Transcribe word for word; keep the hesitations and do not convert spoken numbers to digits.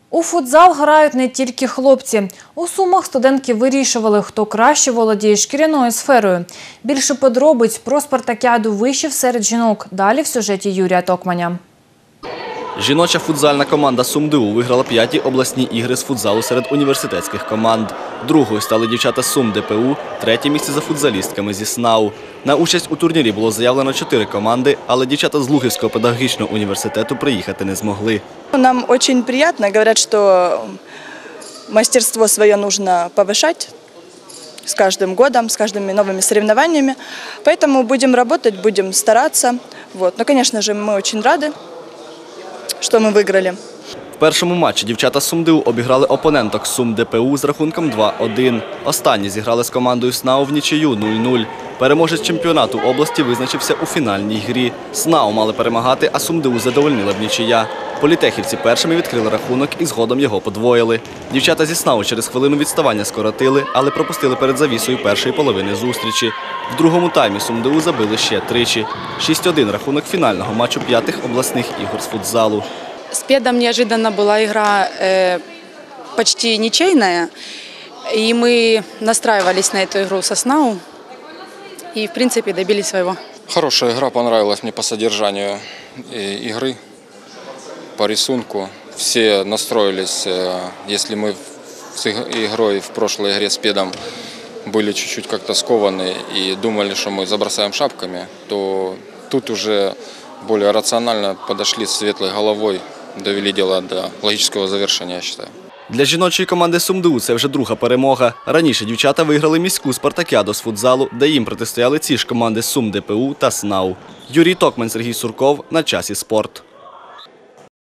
У футзал грають не тільки хлопці. У Сумах студентки вирішували, хто краще володіє шкіряною сферою. Більше подробиць про спартакіаду вишів серед жінок. Далі в сюжеті Юрія Токманя. Жіноча футзальна команда СумДУ виграла п'яті обласні ігри з футзалу серед університетських команд. Другою стали дівчата СумДПУ, третє місце за футзалістками зі СНАУ. На участь у турнірі було заявлено чотири команди, але дівчата з Лугівського педагогічного університету приїхати не змогли. Нам очень приятно, говорят, что мастерство свое нужно повышать с каждым годом, с каждыми новыми соревнованиями. Поэтому будем работать, будем стараться. Вот. Но, конечно же, мы очень рады, что мы выиграли. В першому матчі дівчата СумДУ обіграли опоненток СумДПУ з рахунком два один. Останні зіграли з командою СНАУ в нічию нуль нуль. Переможець чемпіонату області визначився у фінальній грі. СНАУ мали перемагати, а СумДУ задовольнила б нічия. Політехівці першими відкрили рахунок і згодом його подвоїли. Дівчата зі СНАУ через хвилину відставання скоротили, але пропустили перед завісою першої половини зустрічі. В другому таймі СумДУ забили ще тричі. шість один рахунок фінального матчу п'ятих обласних ігор з футзалу. С Педом неожиданно была игра э, почти ничейная, и мы настраивались на эту игру со СНАУ и, в принципе, добились своего. Хорошая игра, понравилась мне по содержанию игры, по рисунку. Все настроились, если мы с игрой в прошлой игре с Педом были чуть-чуть как-то скованы и думали, что мы забросаем шапками, то тут уже более рационально подошли с светлой головой, довели дело до логического завершения, я считаю. Для жіночої команди СумДУ це вже друга перемога. Раніше дівчата виграли міську спартакіаду з футзалу, де їм протистояли ці ж команди СумДПУ та СНАУ. Юрій Токмань, Сергій Сурков. На часі спорт.